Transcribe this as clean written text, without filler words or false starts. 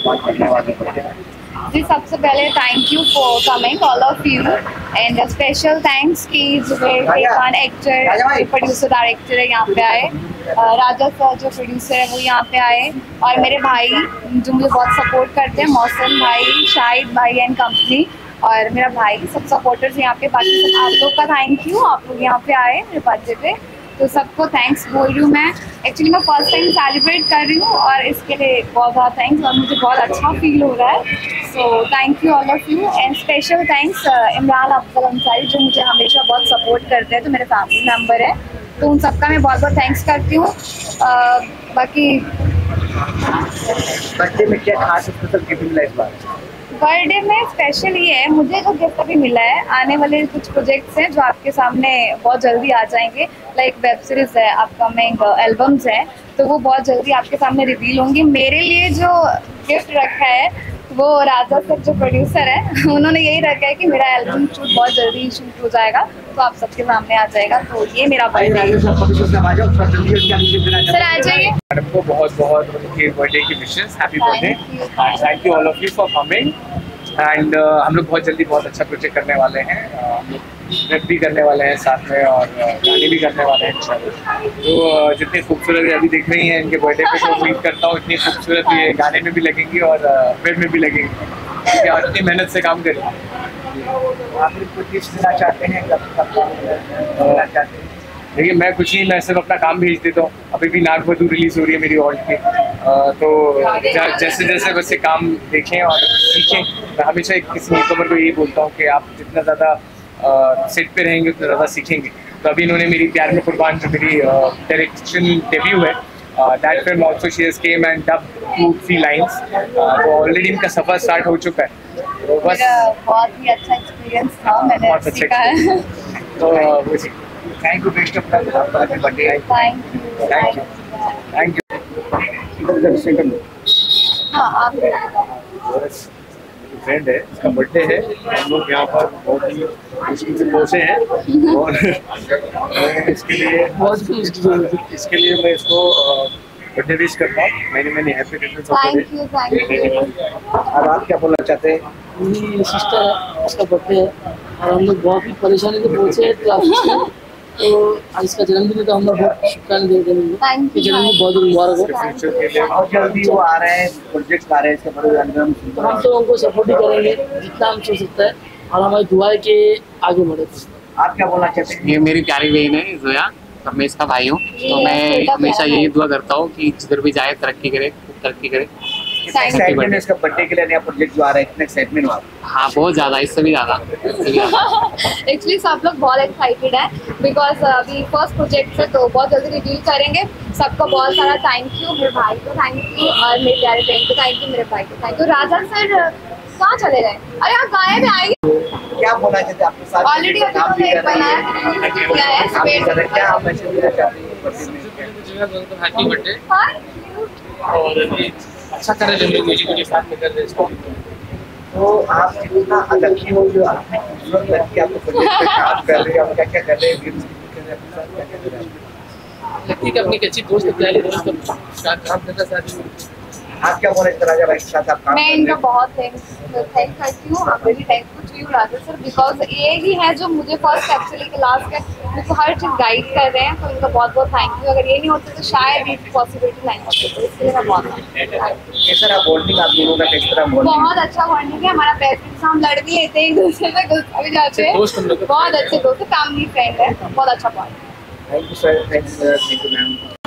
बात करने वाले हैं। जी, सबसे पहले thank you for coming all of you and special thanks कि Zubair Khan actor producer director है यहाँ पे आए, राजा सर जो प्रोड्यूसर है वो यहाँ पे आए, और मेरे भाई जो मुझे बहुत सपोर्ट करते हैं, मौसम भाई, शाहिद भाई एंड कंपनी, और मेरा भाई, सब सपोर्टर्स यहाँ पे। बाकी सब आप लोग का थैंक यू, आप लोग यहाँ पे आए मेरे बर्थडे पे, तो सबको थैंक्स बोल रही हूँ मैं। एक्चुअली मैं फर्स्ट टाइम सेलिब्रेट कर रही हूँ और इसके लिए बहुत बहुत थैंक्स, और मुझे बहुत अच्छा फील हो रहा है। So thank you all of you and special thanks Imran Afzal Ansari जो मुझे हमेशा बहुत सपोर्ट करते हैं, तो मेरे फैमिली मेम्बर है, तो उन सबका मैं बहुत बहुत थैंक्स करती हूँ। बाकी बर्थडे में क्या खास स्पेशल गिफ्ट मिला इस बार? बर्थडे में स्पेशल ये है, मुझे जो गिफ्ट अभी मिला है, आने वाले कुछ प्रोजेक्ट्स हैं जो आपके सामने बहुत जल्दी आ जाएंगे, लाइक वेब सीरीज है, अपकमिंग एल्बम्स हैं, तो वो बहुत जल्दी आपके सामने रिवील होंगी। मेरे लिए जो गिफ्ट रखा है वो राजा सर जो प्रोड्यूसर है उन्होंने यही रखा है कि मेरा एल्बम शूट बहुत जल्दी शूट हो जाएगा, तो आप सबके सामने आ जाएगा, तो ये मेरा बर्थडे। सर आ जाइए। मैडम को बहुत बहुत उनके बर्थडे की wishes, happy birthday, thank you all of you for coming. And हम लोग बहुत जल्दी बहुत अच्छा प्रोजेक्ट करने वाले हैं, हम लोग रैप भी करने वाले हैं साथ में, और गाने भी करने वाले हैं इंशाल्लाह। तो जितनी खूबसूरत अभी देख रही हैं इनके बर्थडे पे, तो उम्मीद करता हूँ इतनी खूबसूरत ये गाने में भी लगेंगी और फिल्म में भी लगेंगी, और इतनी मेहनत से काम करेंगे। आप कुछ टिप्स देना चाहते हैं? देखिए, मैं कुछ नहीं, मैं सिर्फ अपना काम भेज देता हूँ। अभी भी नागवधु रिलीज हो रही है मेरी ऑल की, तो जैसे जैसे वैसे काम देखें और सीखें। मैं हमेशा किसी न्यूकमर को यही बोलता हूँ कि आप जितना ज़्यादा सेट पे रहेंगे उतना ज़्यादा सीखेंगे। तो अभी इन्होंने मेरी प्यार में कुर्बान जो मेरी डायरेक्शन डेब्यू है, that film also she has came and dub 2-3 lines, तो ऑलरेडी इनका सफ़र स्टार्ट हो चुका है। तो बस बहुत ही अच्छा एक्सपीरियंस था, मैंने बहुत अच्छा सीखा है। तो thank you, best of luck आपका birthday. Thank you. Thank you. हाँ, आप फ्रेंड है, इसका बर्थडे है, हम लोग यहाँ पर बहुत ही मुश्किल से पहुँचे हैं, और इसके लिए मैं इसको बर्थडे विश करता हूँ। मैंने happy returns of the day. Thank you. अब आप क्या बोलना चाहते हैं? मेरी सिस्टर है, उसका बर्थडे है, और हम लोग बहुत ही परेशानी से पहुँचे हैं ट्रैफिक में, तो आज इसका जन्मदिन है, तो हम लोग बहुत शुभकामनाएं देते हैं कि जन्मदिन बहुत मुबारक हो। बहुत जल्दी वो आ रहे हैं, प्रोजेक्ट आ रहे हैं इसके बड़े एल्बम, तो हम तो उनको सपोर्ट ही करेंगे जितना हम सोच सकता है, और हमारी दुआ है कि आगे बढ़े। आप क्या बोलना चाहते हैं? ये मेरी प्यारी बहन है जोया, और मैं इसका भाई हूँ, तो मैं हमेशा यही दुआ करता हूँ कि जिधर भी जाए तरक्की करे, खूब तरक्की करे। एक्साइटमेंट है इसका बर्थडे के लिए, नया प्रोजेक्ट जो आ रहा है, कितना एक्साइटमेंट हो आप? हाँ, बहुत ज़्यादा, इससे भी ज़्यादा। एक्चुअली सब लोग बहुत एक्साइटेड है, बिकॉज अभी फर्स्ट प्रोजेक्ट है, तो बहुत जल्दी रिवील करेंगे। सबको बहुत सारा थैंक यू, मेरे भाई को थैंक यू, और मेरे प्यारे बहन को थैंक यू, मेरे भाई को थैंक यू। राजा सर कहाँ चले गए? अरे आप गायब आएंगे। क्या बोलना चाहते हैं आपके साथ? ऑलरेडी अभी तो एक बनाया है, क्या आप मैसेज देना चाहते हैं? हैप्पी बर्थडे, हाँ। और अच्छा करे जो लोग म्यूजिक के साथ में कर रहे हैं। तो आप जितना अनलकी हो, जो आपने खूबसूरत लड़की आपको प्रोजेक्ट पे काम कर रही है, आप क्या क्या कर रहे हैं? लड़की का अपनी एक अच्छी दोस्त, प्यारी दोस्त का काम करना चाहती हूँ। आप क्या बोले राजा भाई के साथ आप काम मैं कर इनका रहे हैं? बहुत थैंक करती हूँ, आप very thankful to you Raja sir, because ये ही है जो मुझे फर्स्ट एक्चुअली क्लास के मुझे हर चीज़ गाइड कर रहे हैं, तो इनका बहुत बहुत थैंक यू। अगर ये नहीं होता तो शायद ये पॉसिबिलिटी नहीं होती, तो इसलिए मैं बहुत कैसा रहा बॉन्डिंग आप दोनों का? किस तरह बॉन्डिंग? बहुत अच्छा बॉन्डिंग है हमारा। पेरेंट्स हम लड़ भी लेते हैं एक दूसरे से, गुस्सा भी जाते हैं, बहुत अच्छे दोस्त, फैमिली फ्रेंड है, बहुत अच्छा bonding. Thank you sir, thank you ma'am.